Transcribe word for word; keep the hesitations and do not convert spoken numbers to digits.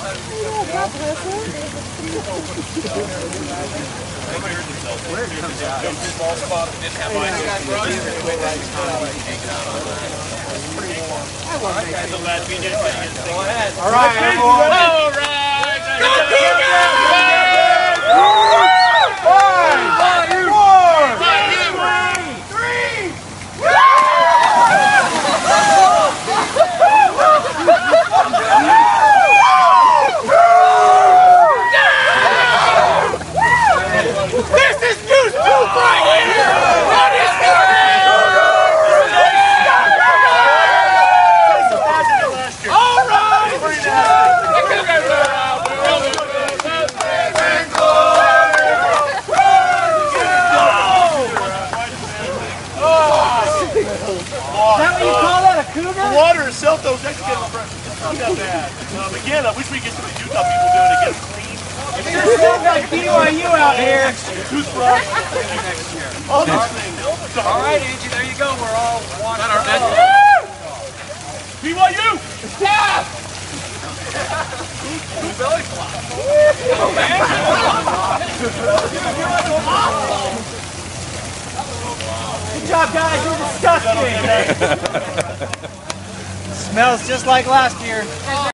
All right, everyone. All right. Go Cougars! Water itself, though, is actually getting fresh. It's not that bad. Um, again, I wish we could get some of the Utah people doing it, get it clean. There's still like B Y U out here. Toothbrush. All these things. All right, Angie, there you go. We're all watching our best. B Y U! Yeah! Belly flop. Good job, guys. You're disgusting. Smells just like last year.